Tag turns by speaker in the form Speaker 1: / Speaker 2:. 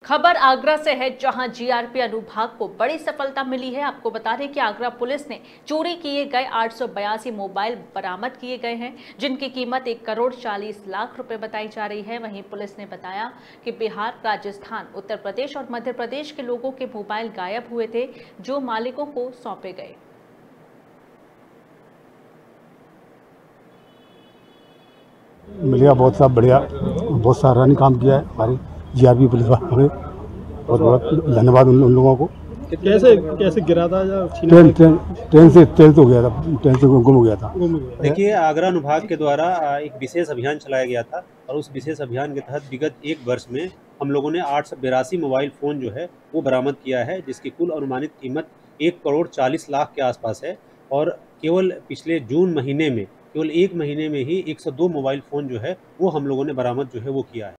Speaker 1: खबर आगरा से है, जहां जीआरपी अनुभाग को बड़ी सफलता मिली है। आपको बता दें कि आगरा पुलिस ने चोरी किए गए 882 मोबाइल बरामद किए गए हैं, जिनकी कीमत 1,40,00,000 रुपए बताई जा रही है। वहीं पुलिस ने बताया कि बिहार, राजस्थान, उत्तर प्रदेश और मध्य प्रदेश के लोगों के मोबाइल गायब हुए थे, जो मालिकों को सौंपे गए।
Speaker 2: मिलेगा बहुत सा बढ़िया, बहुत सराहनीय काम किया है हमारे जीआरपी पुलिस वालों ने। बहुत बहुत धन्यवाद उन लोगों को।
Speaker 3: कैसे कैसे गिरा था या
Speaker 2: ट्रेन से तेज हो गया था, ट्रेन से गुम हो गया था।
Speaker 4: देखिए, आगरा अनुभाग के द्वारा एक विशेष अभियान चलाया गया था और उस विशेष अभियान के तहत विगत एक वर्ष में हम लोगों ने 882 मोबाइल फ़ोन जो है वो बरामद किया है, जिसकी कुल अनुमानित कीमत 1,40,00,000 के आसपास है। और केवल पिछले जून महीने में, केवल एक महीने में ही 102 मोबाइल फ़ोन जो है वो हम लोगों ने बरामद जो है वो किया है।